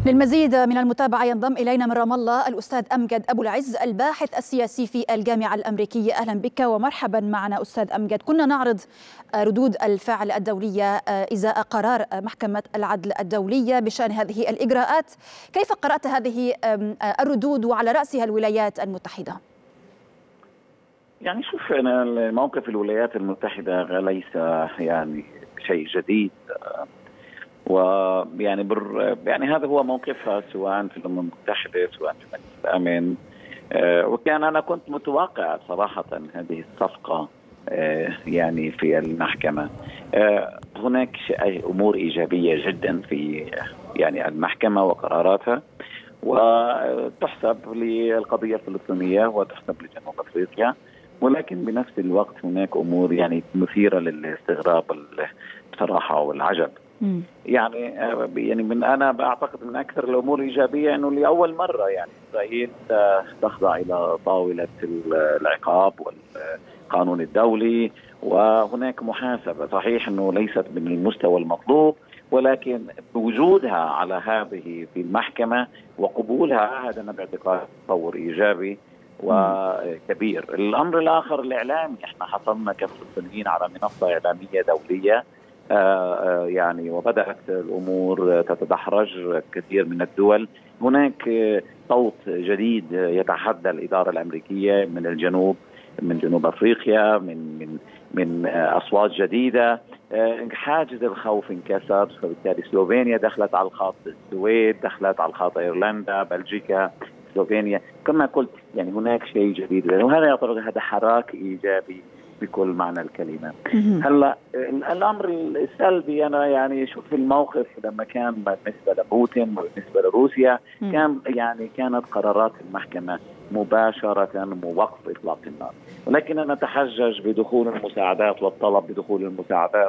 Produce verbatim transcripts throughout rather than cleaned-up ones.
للمزيد من المتابعة ينضم إلينا من رام الله الأستاذ أمجد أبو العز الباحث السياسي في الجامعة الأمريكية. أهلا بك ومرحبا معنا أستاذ أمجد. كنا نعرض ردود الفعل الدولية إزاء قرار محكمة العدل الدولية بشأن هذه الإجراءات. كيف قرأت هذه الردود وعلى رأسها الولايات المتحدة؟ يعني شوف، أنا موقف الولايات المتحدة ليس يعني شيء جديد، ويعني بر يعني هذا هو موقفها سواء في الأمم المتحدة سواء في مجلس الأمن. آه وكان أنا كنت متوقع صراحة هذه الصفقة آه يعني في المحكمة. آه هناك أمور إيجابية جدا في يعني المحكمة وقراراتها، وتحسب للقضية الفلسطينية وتحسب لجنوب أفريقيا، ولكن بنفس الوقت هناك أمور يعني مثيرة للاستغراب بصراحة والعجب. يعني يعني من انا بعتقد من اكثر الامور الايجابيه انه لاول مره يعني اسرائيل تخضع الى طاوله العقاب والقانون الدولي، وهناك محاسبه. صحيح انه ليست من المستوى المطلوب، ولكن وجودها على هذه في المحكمه وقبولها هذا انا باعتقاد تطور ايجابي وكبير. الامر الاخر الاعلامي، احنا حصلنا كفلسطينيين على منصه اعلاميه دوليه آه يعني وبدأت الأمور تتدحرج. كثير من الدول هناك صوت جديد يتحدى الإدارة الأمريكية من الجنوب، من جنوب أفريقيا، من من من أصوات جديدة. آه حاجز الخوف انكسر، فبالتالي سلوفينيا دخلت على الخط، السويد دخلت على الخط، أيرلندا، بلجيكا، سلوفينيا. كما قلت يعني هناك شيء جديد، وهذا يعتبر هذا حراك إيجابي بكل معنى الكلمة. هلا الأمر السلبي، أنا يعني شوف الموقف لما كان بالنسبة لبوتين وبالنسبة لروسيا كان يعني كانت قرارات المحكمة مباشرة وقف إطلاق النار، ولكن أنا أتحجج بدخول المساعدات والطلب بدخول المساعدات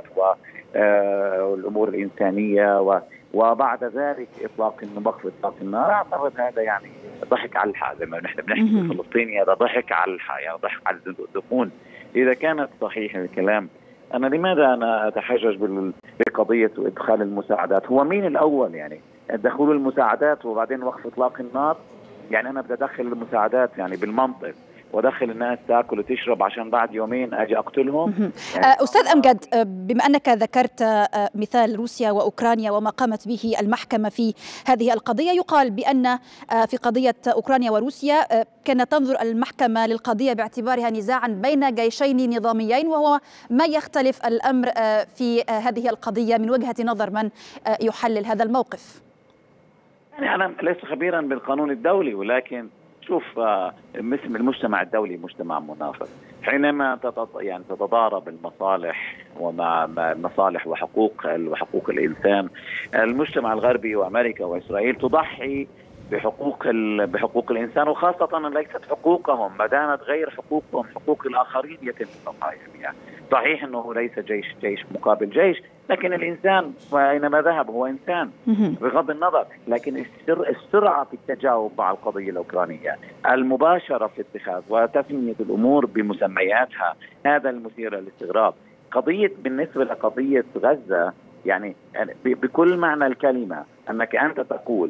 والأمور الإنسانية وبعد ذلك إطلاق وقف إطلاق النار. أعتقد هذا يعني ضحك على الحق، زي ما نحن بنحكي بالفلسطيني، هذا ضحك على الحق، يعني ضحك على الدخول. إذا كانت صحيح الكلام، أنا لماذا أنا أتحجج بقضية إدخال المساعدات؟ هو مين الأول يعني دخول المساعدات وبعدين وقف إطلاق النار؟ يعني أنا بدي أدخل المساعدات يعني بالمنطق وأدخل الناس تأكل وتشرب عشان بعد يومين أجي أقتلهم؟ يعني أستاذ أمجد، بما أنك ذكرت مثال روسيا وأوكرانيا وما قامت به المحكمة في هذه القضية، يقال بأن في قضية أوكرانيا وروسيا كانت تنظر المحكمة للقضية باعتبارها نزاعا بين جيشين نظاميين، وهو ما يختلف الأمر في هذه القضية من وجهة نظر من يحلل هذا الموقف. يعني أنا ليس خبيرا بالقانون الدولي، ولكن شوف المجتمع الدولي مجتمع منافس. حينما يعني تتضارب المصالح ومع مصالح وحقوق وحقوق الإنسان، المجتمع الغربي وأمريكا وإسرائيل تضحي بحقوق بحقوق الإنسان، وخاصة ليست حقوقهم، ما دامت غير حقوقهم حقوق الآخرين يتم تضحية بها. صحيح أنه ليس جيش جيش مقابل جيش، لكن الإنسان أينما ذهب هو إنسان بغض النظر. لكن السرعة في التجاوب مع القضية الأوكرانية، المباشرة في اتخاذ وتسمية الأمور بمسمياتها، هذا المثير للاستغراب. قضية بالنسبة لقضية غزة يعني بكل معنى الكلمة، أنك أنت تقول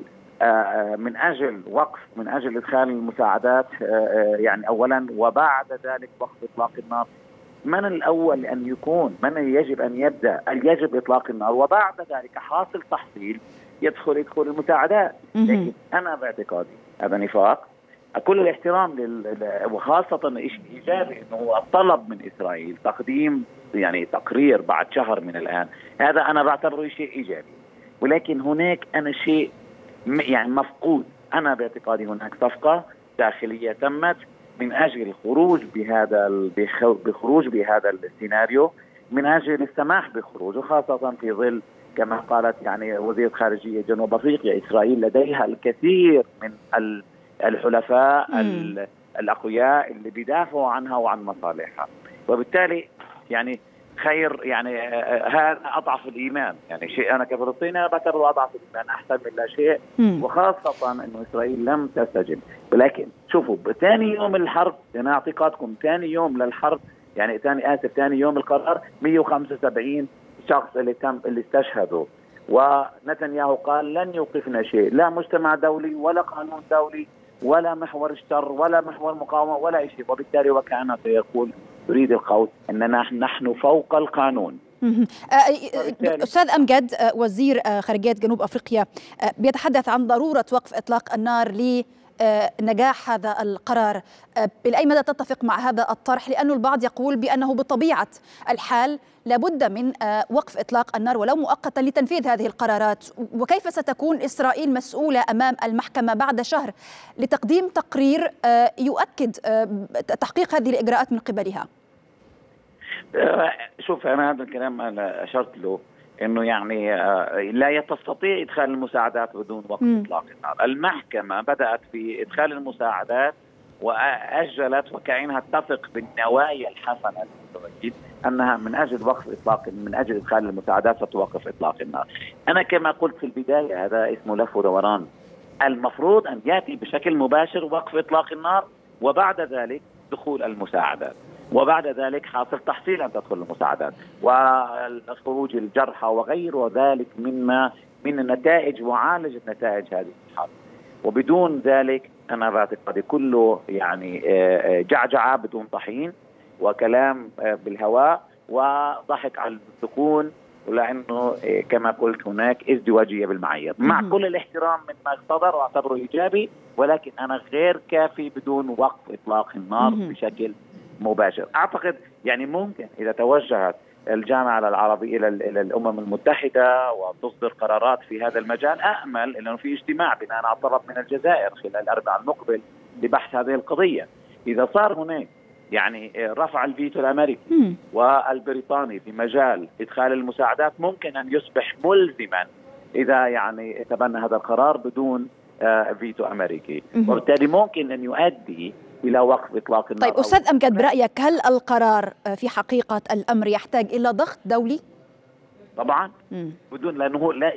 من أجل وقف، من أجل إدخال المساعدات يعني أولا، وبعد ذلك وقف إطلاق النار. من الأول أن يكون، من يجب أن يبدأ، يجب إطلاق النار، وبعد ذلك حاصل تحصيل يدخل يدخل المساعدات. لكن أنا باعتقادي هذا نفاق. كل الاحترام لل... وخاصة شيء إيجابي أنه الطلب من إسرائيل تقديم يعني تقرير بعد شهر من الآن، هذا أنا بعتبره شيء إيجابي. ولكن هناك أنا شيء يعني مفقود. أنا باعتقادي هناك صفقة داخلية تمت من أجل الخروج بهذا بخروج بهذا السيناريو، من أجل السماح بخروج، وخاصة في ظل كما قالت يعني وزيرة خارجية جنوب أفريقيا، إسرائيل لديها الكثير من الحلفاء الأقوياء اللي بيدافعوا عنها وعن مصالحها، وبالتالي يعني خير يعني هذا أضعف الإيمان. يعني شيء أنا كفلسطيني بعتبره أضعف الإيمان أحسن من لا شيء، وخاصة أنه إسرائيل لم تستجب. ولكن شوفوا ثاني يوم الحرب، أنا اعتقادكم ثاني يوم للحرب يعني ثاني آسف ثاني يوم القرار مئة وخمسة وسبعين شخص اللي تم اللي استشهدوا، ونتنياهو قال لن يوقفنا شيء، لا مجتمع دولي ولا قانون دولي ولا محور الشر ولا محور مقاومة ولا أي شيء. وبالتالي وكأنه سيقول يريد القول أننا نحن فوق القانون. أستاذ أمجد، وزير خارجية جنوب أفريقيا بيتحدث عن ضرورة وقف إطلاق النار لنجاح هذا القرار. إلى أي مدى تتفق مع هذا الطرح؟ لأن البعض يقول بأنه بطبيعة الحال لابد من وقف إطلاق النار ولو مؤقتا لتنفيذ هذه القرارات، وكيف ستكون إسرائيل مسؤولة أمام المحكمة بعد شهر لتقديم تقرير يؤكد تحقيق هذه الإجراءات من قبلها؟ شوف، أنا هذا الكلام أنا أشرت له أنه يعني لا تستطيع إدخال المساعدات بدون وقف إطلاق النار. المحكمة بدأت في إدخال المساعدات وأجلت وكأنها تثق بالنوايا الحسنة لإسرائيل أنها من أجل وقف إطلاق من أجل إدخال المساعدات ستوقف إطلاق النار. أنا كما قلت في البداية هذا اسمه لف ودوران. المفروض أن يأتي بشكل مباشر وقف إطلاق النار وبعد ذلك دخول المساعدات، وبعد ذلك حاصل تحصيل أن تدخل المساعدات والخروج الجرحى وغير ذلك مما من النتائج وعالجة نتائج هذه الحرب. وبدون ذلك أنا باعتقادي كله يعني جعجعة بدون طحين وكلام بالهواء وضحك على السكون، ولأنه كما قلت هناك ازدواجية بالمعايير. مع كل الاحترام مما صدر واعتبره إيجابي، ولكن أنا غير كافي بدون وقف إطلاق النار بشكل مباشر. أعتقد يعني ممكن إذا توجهت الجامعة العربية إلى إلى الأمم المتحدة وتصدر قرارات في هذا المجال، أأمل أنه في اجتماع بناء على طلب من الجزائر خلال الأربعاء المقبل لبحث هذه القضية. إذا صار هناك يعني رفع الفيتو الأمريكي والبريطاني في مجال إدخال المساعدات، ممكن أن يصبح ملزما إذا يعني تبنى هذا القرار بدون فيتو أمريكي، وبالتالي ممكن أن يؤدي إلى وقف إطلاق النار. طيب أستاذ أمجد، برأيك هل القرار في حقيقة الأمر يحتاج إلى ضغط دولي؟ طبعا مم. بدون، لأنه لا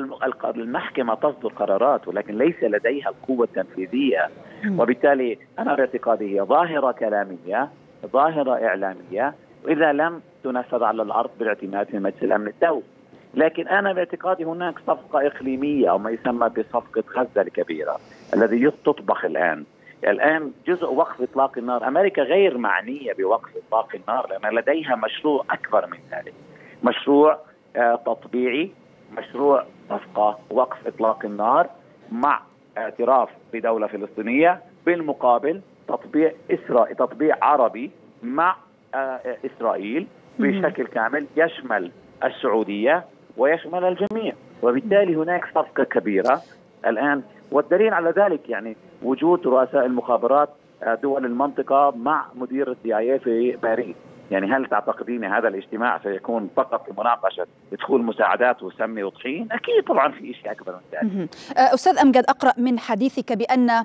المحكمة تصدر قرارات ولكن ليس لديها القوة التنفيذية، مم. وبالتالي أنا باعتقادي هي ظاهرة كلامية، ظاهرة إعلامية، وإذا لم تنفذ على الأرض بالاعتماد في مجلس الأمن الدولي. لكن أنا باعتقادي هناك صفقة إقليمية أو ما يسمى بصفقة غزة الكبيرة الذي تطبخ الآن. الآن جزء وقف إطلاق النار، أمريكا غير معنية بوقف إطلاق النار لأن لديها مشروع أكبر من ذلك، مشروع آه تطبيعي، مشروع صفقة وقف إطلاق النار مع اعتراف بدولة فلسطينية، بالمقابل تطبيع إسرائيل تطبيع عربي مع آه إسرائيل بشكل كامل يشمل السعودية ويشمل الجميع. وبالتالي هناك صفقة كبيرة الآن، والدليل على ذلك يعني وجود رؤساء المخابرات دول المنطقة مع مدير السي آي إيه في باريس. يعني هل تعتقدين هذا الاجتماع سيكون فقط لمناقشة دخول مساعدات وسمي وطحين؟ أكيد طبعا في شيء أكبر من ذلك. أستاذ أمجد، أقرأ من حديثك بأن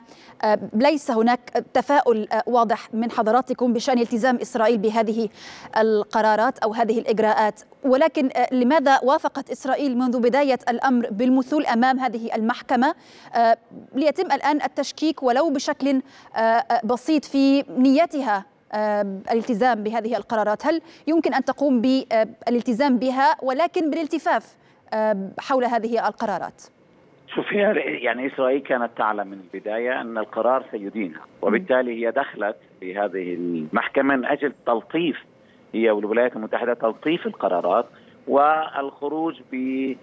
ليس هناك تفاؤل واضح من حضراتكم بشأن التزام إسرائيل بهذه القرارات أو هذه الإجراءات، ولكن لماذا وافقت إسرائيل منذ بداية الأمر بالمثول أمام هذه المحكمة ليتم الآن التشكيك ولو بشكل بسيط في نيتها الالتزام بهذه القرارات؟ هل يمكن أن تقوم بالالتزام بها ولكن بالالتفاف حول هذه القرارات؟ شوف، يعني إسرائيل كانت تعلم من البداية أن القرار سيدينها، وبالتالي هي دخلت في هذه المحكمة من أجل تلطيف، هي والولايات المتحدة، تلطيف القرارات والخروج ب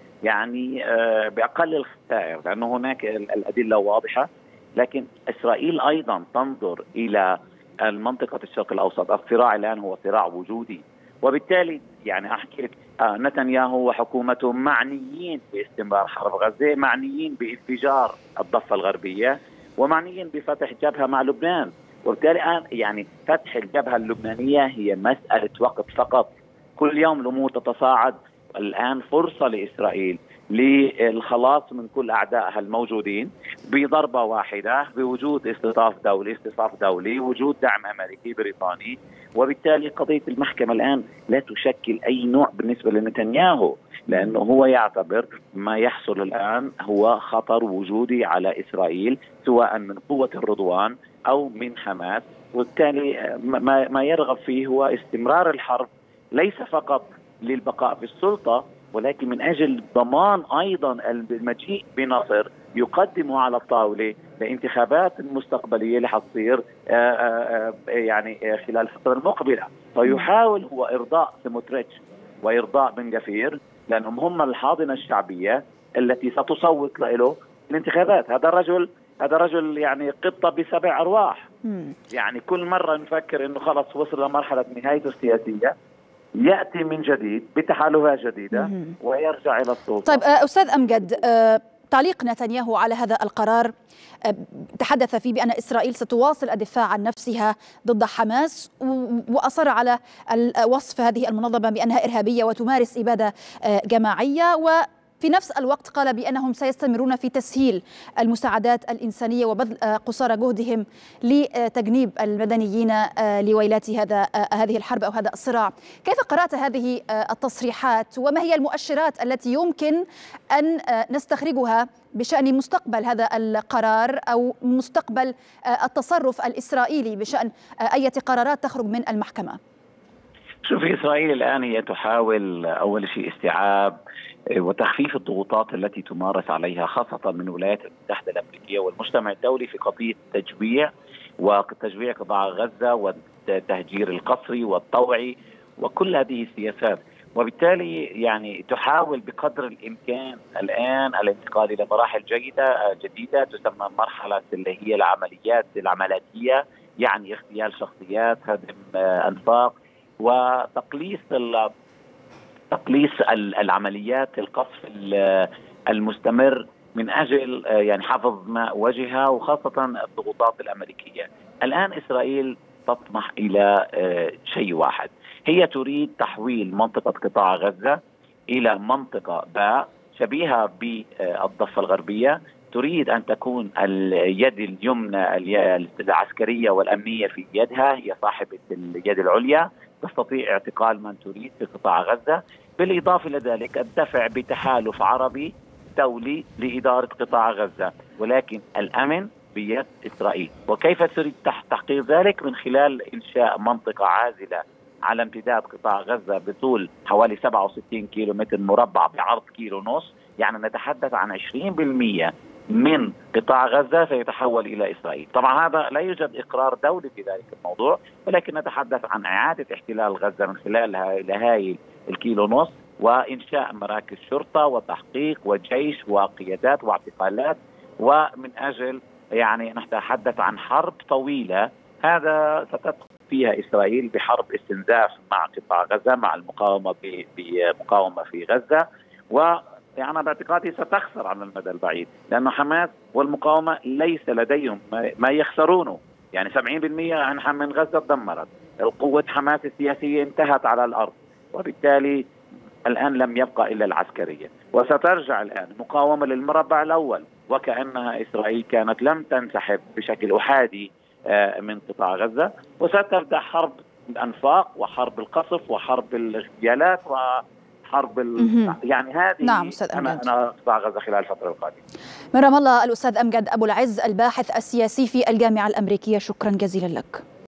يعني بأقل الخسائر، لأنه هناك الأدلة واضحة. لكن إسرائيل أيضا تنظر إلى المنطقة الشرق الأوسط، الصراع الآن هو صراع وجودي، وبالتالي يعني أحكي لك آه نتنياهو وحكومته معنيين باستمرار حرب غزة، معنيين بانفجار الضفة الغربية، ومعنيين بفتح جبهة مع لبنان. وبالتالي الآن يعني فتح الجبهة اللبنانية هي مسألة وقت فقط. كل يوم الأمور تتصاعد. الآن فرصة لإسرائيل للخلاص من كل أعدائها الموجودين بضربة واحدة، بوجود استضافة دولي استضافة دولي وجود دعم أمريكي بريطاني. وبالتالي قضية المحكمة الآن لا تشكل أي نوع بالنسبة لنتنياهو، لأنه هو يعتبر ما يحصل الآن هو خطر وجودي على إسرائيل، سواء من قوة الرضوان أو من حماس. وبالتالي ما يرغب فيه هو استمرار الحرب، ليس فقط للبقاء في السلطة ولكن من أجل ضمان أيضا المجيء بنصر يقدمه على الطاولة لانتخابات المستقبلية اللي حتصير يعني خلال الفترة المقبلة. فيحاول هو إرضاء سموتريتش وإرضاء بن غفير لأنهم هم الحاضنة الشعبية التي ستصوت له الانتخابات. هذا الرجل هذا رجل يعني قطة بسبع أرواح. مم. يعني كل مرة نفكر إنه خلص وصل لمرحلة نهايته السياسية يأتي من جديد بتحالفات جديدة مم. ويرجع إلى السلطة. طيب أستاذ أمجد، تعليق نتنياهو على هذا القرار تحدث فيه بأن إسرائيل ستواصل الدفاع عن نفسها ضد حماس، وأصر على وصف هذه المنظمة بأنها إرهابية وتمارس إبادة جماعية، و في نفس الوقت قال بأنهم سيستمرون في تسهيل المساعدات الإنسانية وبذل قصارى جهدهم لتجنيب المدنيين لويلات هذا هذه الحرب أو هذا الصراع. كيف قرأت هذه التصريحات وما هي المؤشرات التي يمكن أن نستخرجها بشأن مستقبل هذا القرار أو مستقبل التصرف الإسرائيلي بشأن أي قرارات تخرج من المحكمة؟ شوفي، إسرائيل الآن هي تحاول أول شيء استيعاب وتخفيف الضغوطات التي تمارس عليها خاصة من الولايات المتحدة الأمريكية والمجتمع الدولي في قضية التجويع وتجويع قطاع غزة والتهجير القسري والطوعي وكل هذه السياسات. وبالتالي يعني تحاول بقدر الإمكان الآن الانتقال إلى مراحل جيدة جديدة تسمى مرحلة اللي هي العمليات العملاتية، يعني اغتيال شخصيات، هدم أنفاق، وتقليص تقليص العمليات القصف المستمر من أجل يعني حفظ ماء وجهها وخاصة الضغوطات الأمريكية. الآن إسرائيل تطمح إلى شيء واحد، هي تريد تحويل منطقة قطاع غزة إلى منطقة باء شبيهة بالضفة الغربية، تريد أن تكون اليد اليمنى العسكرية والأمنية في يدها، هي صاحبة اليد العليا، تستطيع اعتقال من تريد في قطاع غزة. بالإضافة إلى ذلك الدفع بتحالف عربي دولي لإدارة قطاع غزة، ولكن الأمن بيد إسرائيل. وكيف تريد تحقيق ذلك؟ من خلال إنشاء منطقة عازلة على امتداد قطاع غزة بطول حوالي سبعة وستين كيلو متر مربع بعرض كيلو ونص، يعني نتحدث عن عشرين بالمئة من قطاع غزة سيتحول إلى إسرائيل. طبعا هذا لا يوجد إقرار دولي في ذلك الموضوع، ولكن نتحدث عن إعادة احتلال غزة من خلال هاي الكيلو ونص وإنشاء مراكز شرطة وتحقيق وجيش وقيادات واعتقالات، ومن أجل يعني نتحدث عن حرب طويلة هذا ستدخل فيها إسرائيل بحرب استنزاف مع قطاع غزة، مع المقاومة بمقاومة في غزة، و يعني باعتقادي ستخسر على المدى البعيد، لأن حماس والمقاومة ليس لديهم ما يخسرونه. يعني سبعين بالمئة من غزة تدمرت، القوة حماس السياسية انتهت على الأرض، وبالتالي الآن لم يبقى إلا العسكرية، وسترجع الآن مقاومة للمربع الأول وكأنها إسرائيل كانت لم تنسحب بشكل أحادي من قطاع غزة، وستبدأ حرب الأنفاق وحرب القصف وحرب الاغتيالات وحرب ال... يعني هذه نعم أنا أنا قطاع غزة خلال الفترة القادمة. من رام الله الأستاذ أمجد أبو العز الباحث السياسي في الجامعة الأمريكية، شكرا جزيلا لك.